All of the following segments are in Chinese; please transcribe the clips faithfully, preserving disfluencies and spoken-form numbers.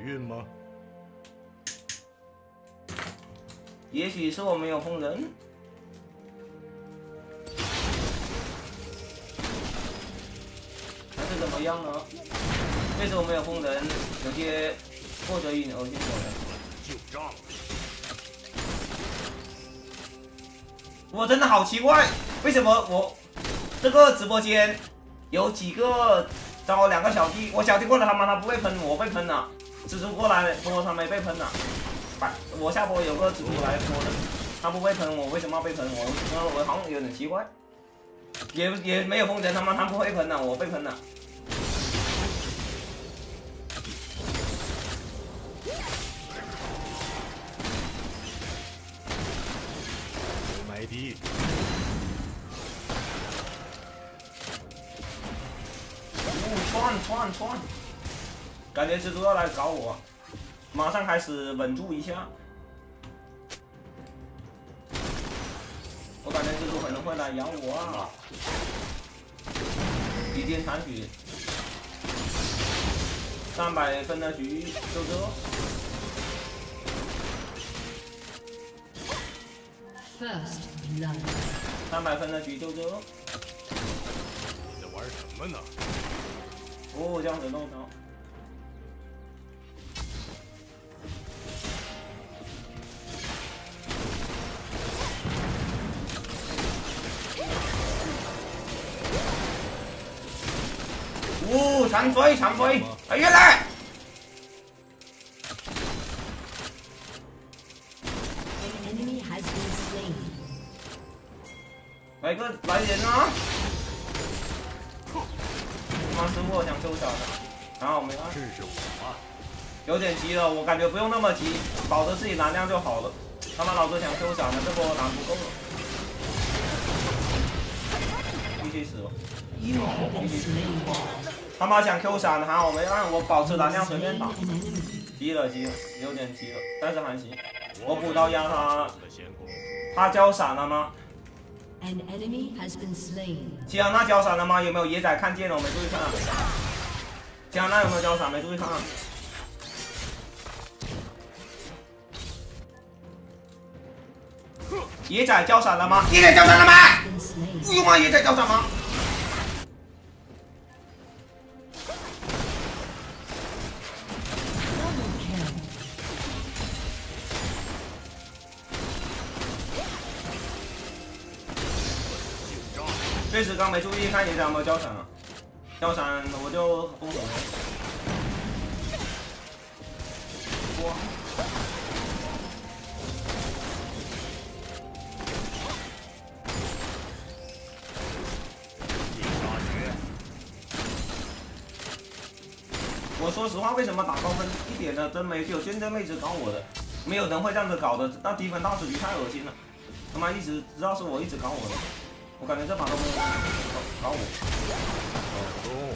运吗？ 也许是我没有碰人。还是怎么样呢？这次我没有碰人，有些或者引恶心我。 就账。 我真的好奇怪，为什么我这个直播间有几个找我两个小弟，我小弟过来他妈他不被喷，我被喷了。蜘蛛过来说他没被喷了。白，我下播有个蜘蛛来说的，他不被喷，我为什么要被喷？我我好像有点奇怪。也也没有碰人，他妈他不会喷了，我被喷了。 埋地。 哦，窜窜窜！感觉蜘蛛要来搞我，马上开始稳住一下。我感觉蜘蛛可能会来咬我啊！一键残血，三百分的局就这。 First blood。 三百分的局就这。 你在玩什么呢？ 哦，这样子弄到。哦，长飞长飞，哎呀来！来个来人啊！妈师傅，我想救小的，然后没按。 试试我吧。 有点急了，我感觉不用那么急，保着自己蓝量就好了。他妈老子想 Q 闪了，这波蓝不够了。必须死了！必须死！他妈想 Q 闪，还好没按，我保持蓝量随便打。急了急了，有点急了，但是还行。我补刀压他，他交闪了吗？ An enemy has been slain. 吉安娜交闪了吗？有没有野仔看见了？我没注意看。吉安娜有没有交闪？没注意看。野仔交闪了吗？野仔交闪了吗？不用啊，野仔交闪吗？确实刚没注意看野仔有没有交闪啊，交闪我就封锁了。哇！我说实话，为什么打高分一点的真没有真真妹子搞我的，没有人会这样子搞的。那低分大师局太恶心了，他妈一直知道是我一直搞我的。 我感觉这把都没有搞我， 中火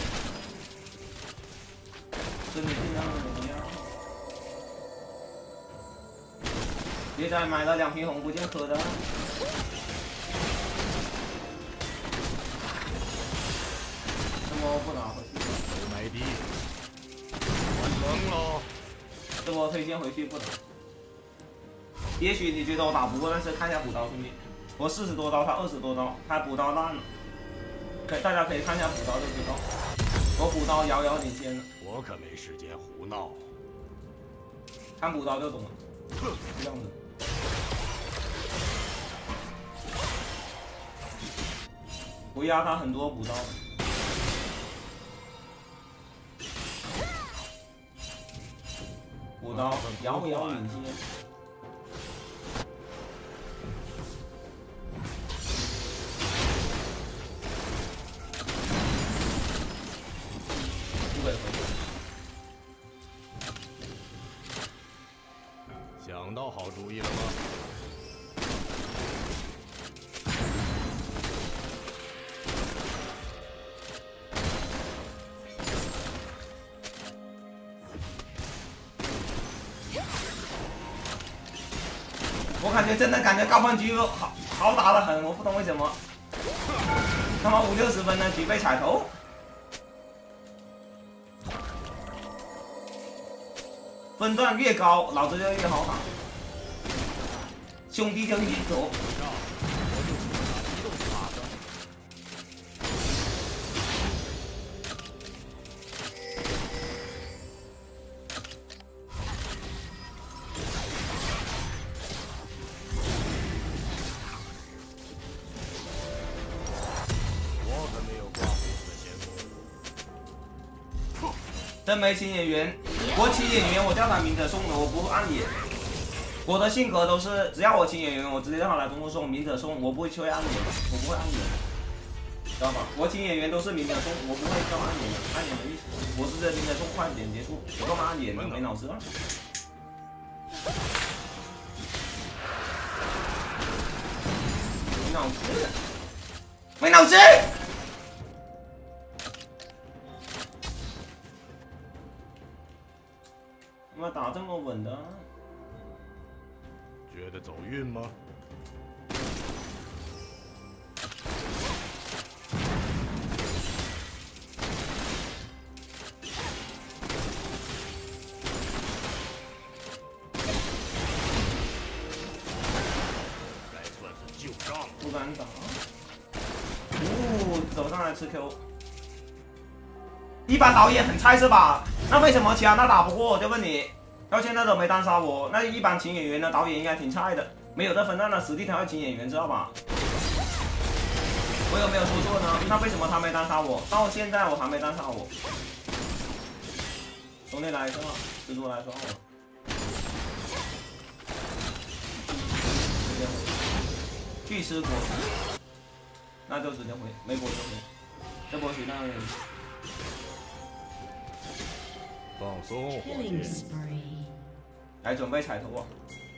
身体尽量怎么样？野仔买了两瓶红不见喝的，这波不拿回去， 埋地，完成了。 这波推荐回去不拿。也许你觉得我打不过，但是看一下补刀兄弟。 我四十多刀，他二十多刀，他补刀烂了，可大家可以看一下补刀就知道，我补刀遥遥领先了。 我可没时间胡闹， 看补刀就懂了，这样子。我压他很多补刀，补刀遥遥领先。 想到好主意了吗？ 我感觉真的感觉高分局好好打得很，我不懂为什么。他妈五六十分的局被踩头。 分段越高，老子就越好打，兄弟就越多。真没请演员，我请演员，我叫他明着送的，我不按演。我的性格都是，只要我请演员，我直接让他来中路送，明着送，我不会去按演，我不会按演，知道吧？我请演员都是明着送，我不会叫按演的，按演的意思，我是这明着送，快点结束，我干嘛按演？没脑子啊！没脑子，没脑子！他妈打这么稳的、啊， 觉得走运吗？该算是旧账。 不敢打。哦，走上来吃 Q。一般导演很菜是吧？那为什么其他他打不过？我就问你，到现在都没单杀我，那一般请演员的导演应该挺菜的，没有这分段的实力他会请演员，知道吧？我有没有说错呢？那为什么他没单杀我？到现在我还没单杀我。兄弟来是吧？蜘蛛来抓我。去吃果实，那就直接回，没果实回，这波许那个。 放松，伙计。 来准备踩头啊！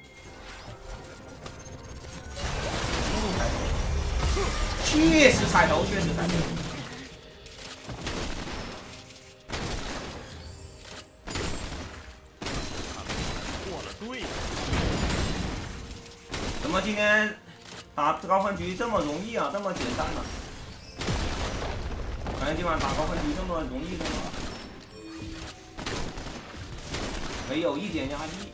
确实踩头，确实踩头。 过了队。 怎么今天打高分局这么容易啊？这么简单啊？感觉今晚打高分局这么容易的吗？没有一点压力。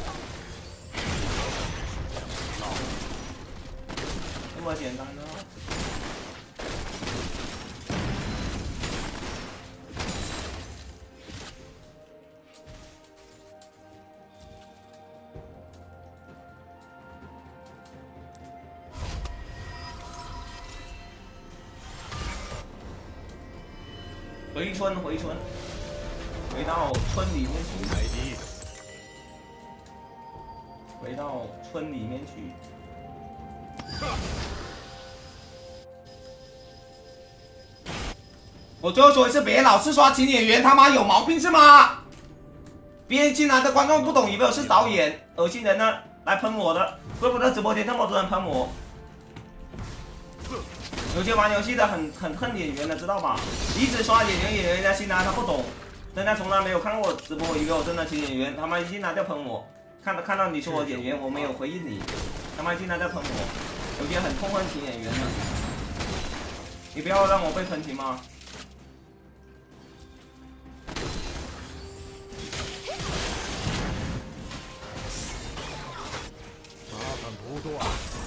这么简单呢？回村，回村，回到村里面去。 开地。 回到村里面去。我最后说一次，别老是刷请演员，他妈有毛病是吗？别人进来的观众不懂，以为我是导演，恶心人呢，来喷我的，怪不得直播间这么多人喷我。有些玩游戏的很很恨演员的，知道吧？一直刷演员演员，人家进来他不懂，人家从来没有看过我直播，以为我真的请演员，他妈一进来就喷我。看到看到你说我演员，我没有回应你，他妈进来在喷我，有些很痛恨请演员的，你不要让我被喷行吗？ 麻烦不断。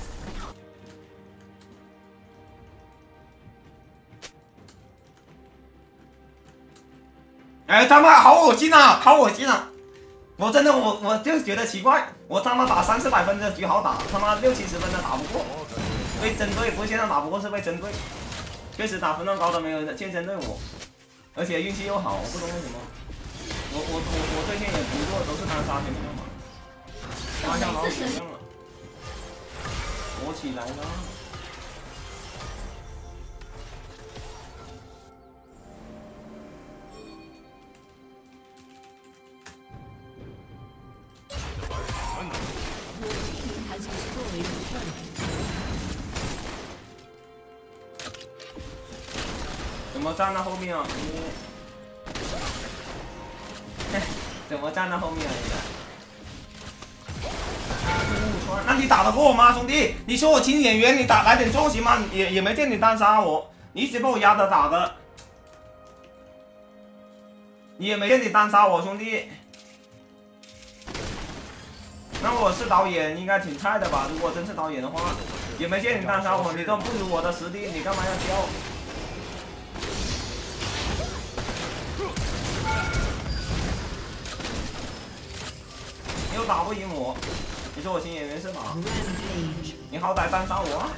哎，他妈好恶心啊，好恶心啊！我真的我我就觉得奇怪，我他妈打三四百分的局好打，他妈六七十分的打不过，被针对，不是现在打不过是被针对，确实打分段高的没有人先针对我，而且运气又好，我不懂为什么，我我我我最近也不做，都是单杀前面干嘛？妈像老鼠一样了，我起来了。怎么站在后面啊？怎么站在后面啊？那你打得过我吗，兄弟？你说我请演员，你打来点重行吗？也也没见你单杀我，你一直被我压着打的，你也没见你单杀我，兄弟。 那我是导演，应该挺菜的吧？如果真是导演的话，也没见你单杀我，你都不如我的实力，你干嘛要教？你又打不赢我，你说我新演员是吧？你好歹单杀我啊！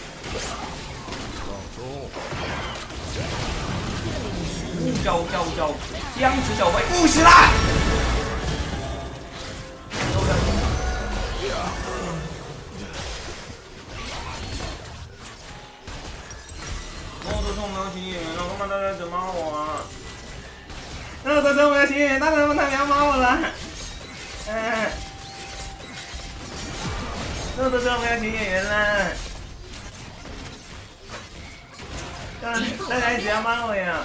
五九九九，僵持九位，五十啦！我都说没有新演员了，干嘛大家只骂我啊？那我都说没有新演员，大家他妈要骂我了。嗯，那我都说没有新演员了。大大家一直要骂我呀！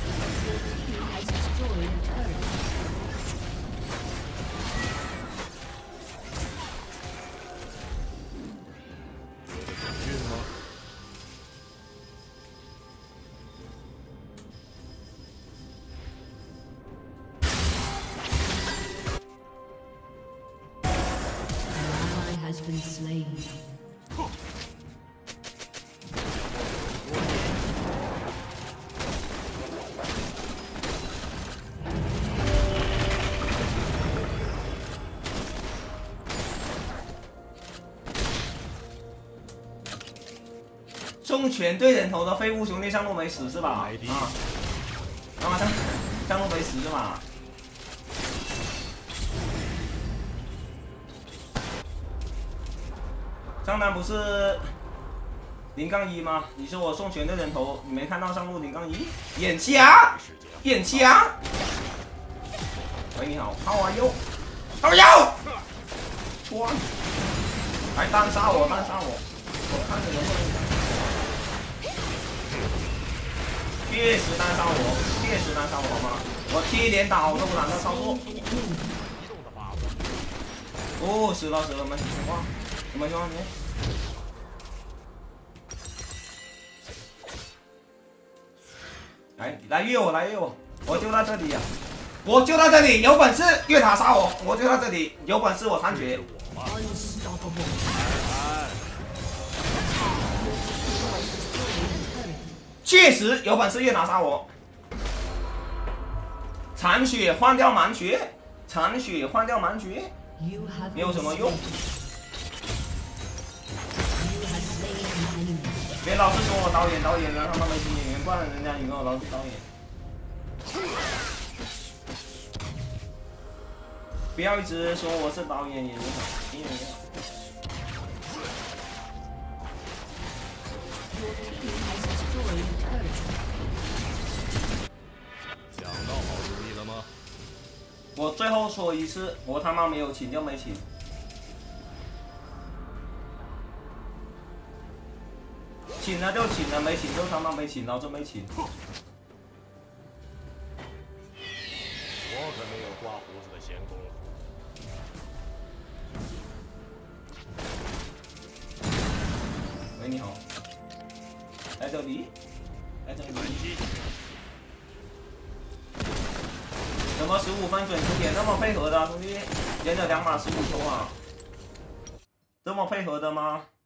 Has been slain. 送全队人头的废物兄弟上路没死是吧？啊，干嘛上上路没死是吧？上单不是零杠一吗？你说我送全队人头，你没看到上路零杠一？眼瞎，眼瞎。喂，你好 ，How are you？How are you？ 穿，来单杀我，单杀我，我看你能不能。确实单杀我，确实单杀我好吗？我踢连打我都不懒得操作。哦，死了死了，没情况。什么情况？你来来越我，来越我，我就在这里呀、啊，我就在这里，有本事越塔杀我，我就在这里，有本事我残血。确实有本事越塔杀我，残血换掉满血，残血换掉满血，没有什么用。别老是说我导演导演的，他妈没新演员，不然人家以为我老是导演。不要一直说我是导演演员，新演员。 想到好主意了吗？ 我最后说一次，我他妈没有请就没请。请了就请了，没请就他妈没请，老子没请。 我可没有刮胡子的闲工夫。 喂，你好，在这里，在这里。怎么十五分准出点那么配合的、啊、兄弟？连着两把十五球啊，这么配合的吗？